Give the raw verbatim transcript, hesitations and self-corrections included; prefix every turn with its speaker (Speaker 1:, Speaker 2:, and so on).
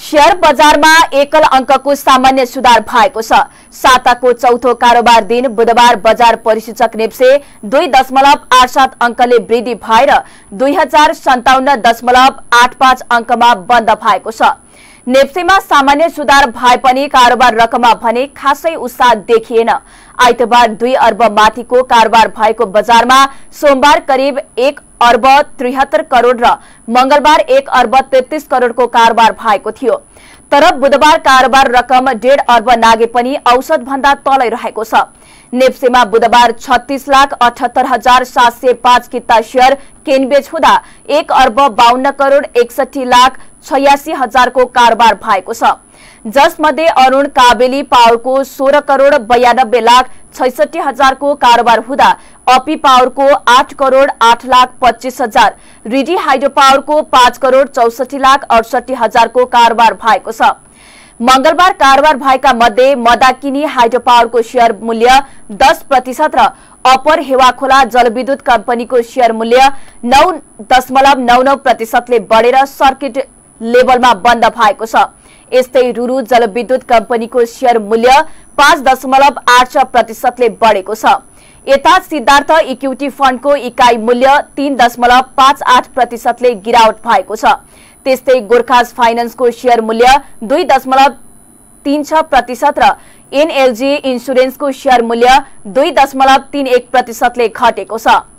Speaker 1: Share बजारमा एकल अंकको सामान्य सुधार भएको छ। साताको चौथो कारोबार दिन बुधबार बजार परिसूचक नेप्से दुई दशमलव आठ सात अंकले वृद्धि भएर दुई हजार सन्ताउन्न दशमलव आठ पाँच अंकमा बन्द भएको छ। नेप्सेमा सामान्य सुधार भए पनि कारोबार रकममा भने खासै उत्साह देखिएन। आइतबार दुई अर्ब माथिको कारोबार भएको बजारमा सोमबार करिब एक अर्ब त्रिहत्तर करोड़ र मंगलबार एक अर्ब तेत्तीस करोड़को कारोबार भएको थियो। तर बुधबार कारोबार रकम डेढ़ अर्ब नागे पनि औसत भन्दा तलै रहेको छ। नेप्सेमा बुधबार छत्तीस लाख अठहत्तर हजार सात सय पाँच किता शेयर किनबेच हुँदा एक अर्ब बावन्न करोड़ एकसठी लाख छयासी हजार को कारोबार भएको छ। जसमध्ये अरुण काबेली पावरको सोह्र करोड़ बयानब्बे लाख छैसठी हजार को कारोबार हुँदा अपी पावर को आठ करोड़ आठ लाख पच्चीस हजार, रिडी हाइड्रो पावर को पांच करोड़ चौसठी लाख अड़सठी हजार को कारोबार भएको छ। मंगलबार कारोबार भएका मध्ये मदाकिनी हाइड्रो पावर को शेयर मूल्य दस प्रतिशत र अपर हेवाखोला जलविद्युत कंपनीको शेयर मूल्य नौ दशमलव नौ नौ प्रतिशतले बढेर सर्किट लेभलमा बन्द भएको छ। यस्तै रुरु जलविद्युत कंपनीको शेयर मूल्य पाँच दशमलव आठ छ प्रतिशतले बढेको छ। यता सिद्धार्थ इक्विटी फण्डको इकाई मूल्य तीन दशमलव पाँच आठ प्रतिशतले गिरावट भएको छ। त्यस्तै गोर्खाज फाइनेन्सको शेयर मूल्य दुई दशमलव तीन छ प्रतिशत र एनएलजी इन्स्योरेन्सको शेयर मूल्य दुई दशमलव तीन एक प्रतिशतले घटेको छ।